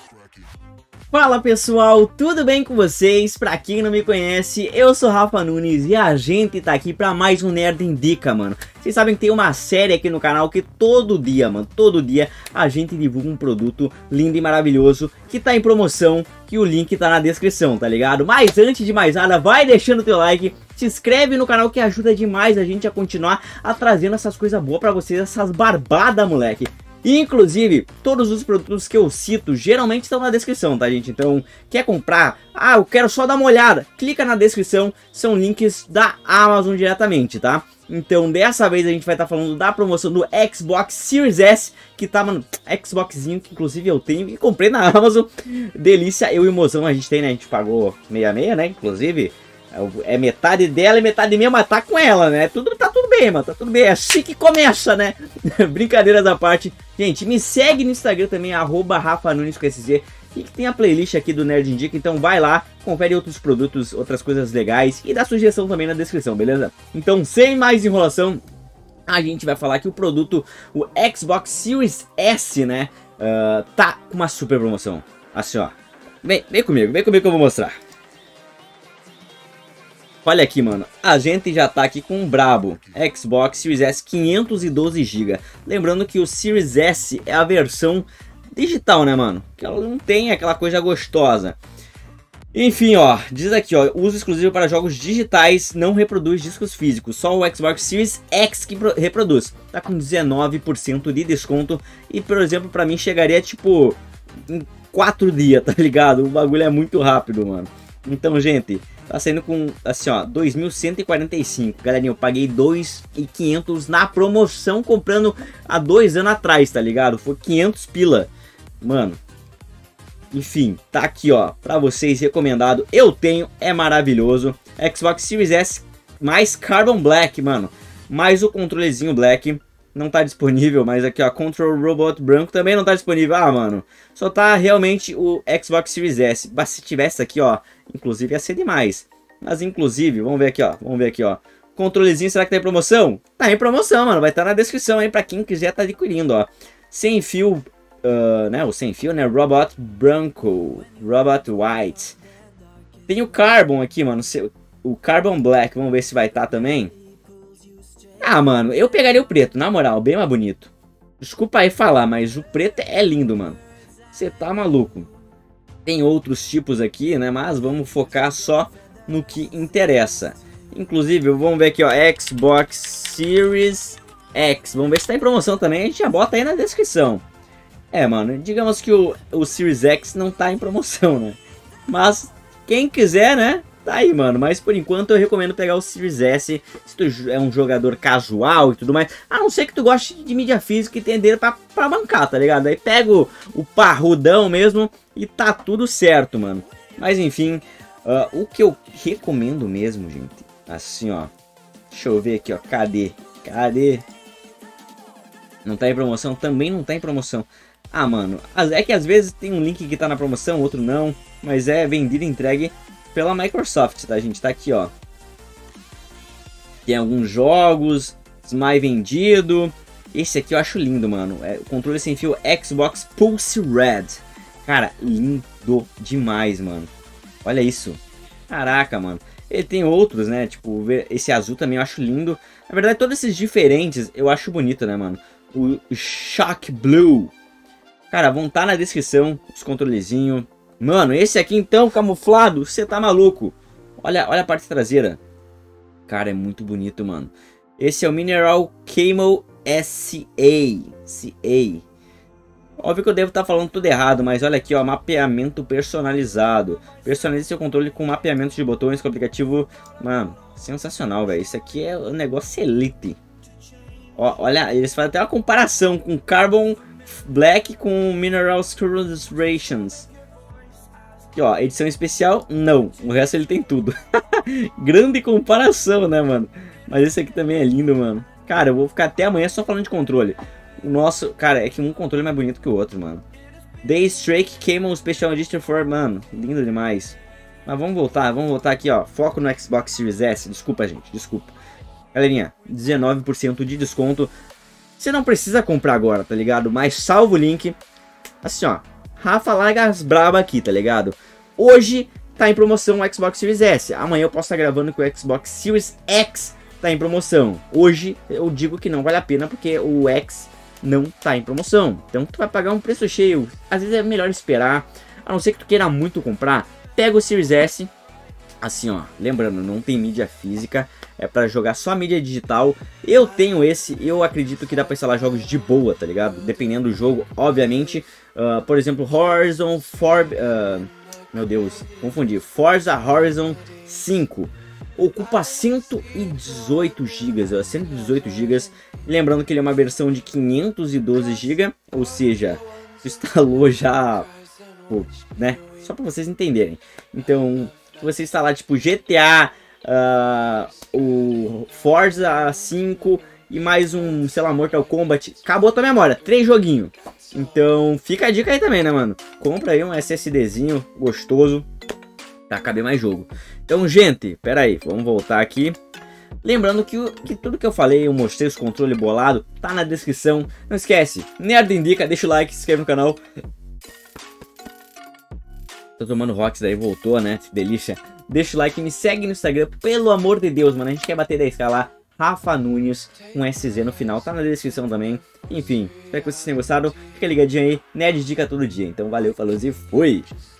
Fala pessoal, tudo bem com vocês? Pra quem não me conhece, eu sou Rafa Nunes e a gente tá aqui pra mais um Nerd Indica, mano. Vocês sabem que tem uma série aqui no canal que todo dia, mano, todo dia a gente divulga um produto lindo e maravilhoso que tá em promoção, que o link tá na descrição, tá ligado? Mas antes de mais nada, vai deixando o teu like, se inscreve no canal que ajuda demais a gente a continuar trazendo essas coisas boas pra vocês, essas barbadas, moleque. Inclusive, todos os produtos que eu cito geralmente estão na descrição, tá, gente? Então, quer comprar? Ah, eu quero só dar uma olhada. Clica na descrição, são links da Amazon diretamente, tá? Então, dessa vez a gente vai estar falando da promoção do Xbox Series S, que tá, mano, Xboxzinho, que inclusive eu tenho e comprei na Amazon. Delícia, eu e o mozão a gente tem, né? A gente pagou 66, né? Inclusive, é metade dela e metade minha, mas tá com ela, né? Tá tudo bem, mano, tá tudo bem. É assim que começa, né? Brincadeiras à parte. Gente, me segue no Instagram também, @RafaNunes com SZ. E que tem a playlist aqui do Nerd Indica, então vai lá, confere outros produtos, outras coisas legais e dá sugestão também na descrição, beleza? Então, sem mais enrolação, a gente vai falar que o produto, o Xbox Series S, né? Tá com uma super promoção. Assim, ó. Vem comigo que eu vou mostrar. Olha aqui, mano, a gente já tá aqui com um brabo Xbox Series S 512 GB. Lembrando que o Series S é a versão digital, né, mano? Que ela não tem aquela coisa gostosa. Enfim, ó, diz aqui, ó, uso exclusivo para jogos digitais, não reproduz discos físicos. Só o Xbox Series X que reproduz. Tá com 19% de desconto e, por exemplo, pra mim chegaria, tipo, em 4 dias, tá ligado? O bagulho é muito rápido, mano. Então, gente, tá saindo com, assim, ó, 2.145. Galerinha, eu paguei 2.500 na promoção comprando há 2 anos atrás, tá ligado? Foi 500 pila. Mano, enfim, tá aqui, ó, pra vocês, recomendado. Eu tenho, é maravilhoso. Xbox Series S mais Carbon Black, mano. Mais o controlezinho Black. Não tá disponível, mas aqui, ó, Control Robot branco também não tá disponível. Ah, mano, só tá realmente o Xbox Series S. Mas se tivesse aqui, ó, inclusive ia ser demais. Mas inclusive, vamos ver aqui, ó. Controlezinho, será que tá em promoção? Tá em promoção, mano, vai estar na descrição aí pra quem quiser tá adquirindo, ó. Sem fio, né, o sem fio, né, Robot branco, Robot white. Tem o Carbon aqui, mano, o Carbon Black, vamos ver se vai estar também. Ah, mano, eu pegaria o preto, na moral, bem mais bonito. Desculpa aí falar, mas o preto é lindo, mano. Você tá maluco. Tem outros tipos aqui, né, mas vamos focar só no que interessa. Inclusive, vamos ver aqui, ó, Xbox Series X. Vamos ver se tá em promoção também, a gente já bota aí na descrição. É, mano, digamos que o Series X não tá em promoção, né. Mas, quem quiser, né, tá aí, mano, mas por enquanto eu recomendo pegar o Series S se tu é um jogador casual e tudo mais. A não ser que tu goste de mídia física e tenha dinheiro pra bancar, tá ligado? Aí pega o parrudão mesmo e tá tudo certo, mano. Mas enfim, o que eu recomendo mesmo, gente, assim, ó. Deixa eu ver aqui, ó, cadê? Não tá em promoção? Também não tá em promoção. Ah, mano, é que às vezes tem um link que tá na promoção, outro não. Mas é vendido e entregue pela Microsoft, tá, gente? Tá aqui, ó. Tem alguns jogos mais vendido. Esse aqui eu acho lindo, mano. É o controle sem fio Xbox Pulse Red. Cara, lindo demais, mano. Olha isso. Caraca, mano. Ele tem outros, né? Tipo, esse azul também eu acho lindo. Na verdade, todos esses diferentes eu acho bonito, né, mano? O Shock Blue. Cara, vão estar na descrição os controlezinhos. Mano, esse aqui então, camuflado, você tá maluco. Olha a parte traseira. Cara, é muito bonito, mano. Esse é o Mineral Camo CA. Óbvio que eu devo estar falando tudo errado, mas olha aqui, ó, mapeamento personalizado. Personalize seu controle com mapeamento de botões com o aplicativo. Mano, sensacional, velho. Isso aqui é um negócio elite. Ó, olha, eles fazem até uma comparação com Carbon Black com Mineral Corrosions. Aqui, ó, edição especial, não. O resto ele tem tudo. Grande comparação, né, mano? Mas esse aqui também é lindo, mano. Cara, eu vou ficar até amanhã só falando de controle. O nosso, cara, é que um controle é mais bonito que o outro, mano. Daystrike Camo Special Edition for, mano, lindo demais. Mas vamos voltar aqui, ó. Foco no Xbox Series S. Desculpa, gente, desculpa. Galerinha, 19% de desconto. Você não precisa comprar agora, tá ligado? Mas salva o link. Assim, ó. Rafa larga as braba aqui, tá ligado? Hoje tá em promoção o Xbox Series S. Amanhã eu posso estar gravando que o Xbox Series X tá em promoção. Hoje eu digo que não vale a pena porque o X não tá em promoção. Então tu vai pagar um preço cheio. Às vezes é melhor esperar. A não ser que tu queira muito comprar, pega o Series S. Assim, ó, lembrando, não tem mídia física, é pra jogar só mídia digital. Eu tenho esse, eu acredito que dá pra instalar jogos de boa, tá ligado? Dependendo do jogo, obviamente. Por exemplo, Horizon, meu Deus, confundi. Forza Horizon 5. Ocupa 118 GB, 118 GB. Lembrando que ele é uma versão de 512 GB, ou seja, instalou já, pô, né? Só pra vocês entenderem. Então, se você instalar tipo GTA, o Forza 5 e mais um, sei lá, Mortal Kombat, acabou a tua memória, 3 joguinhos. Então fica a dica aí também, né, mano? Compra aí um SSDzinho gostoso pra caber mais jogo. Então, gente, pera aí, vamos voltar aqui. Lembrando que tudo que eu falei, eu mostrei os controles bolados, tá na descrição. Não esquece, Nerd Indica, deixa o like, se inscreve no canal. Tô tomando Rox daí, voltou, né? Que delícia. Deixa o like e me segue no Instagram, pelo amor de Deus, mano. A gente quer bater 10k lá. Rafa Nunes, com SZ no final, tá na descrição também. Enfim, espero que vocês tenham gostado. Fica ligadinho aí, Nerd Dica todo dia. Então valeu, falou e fui!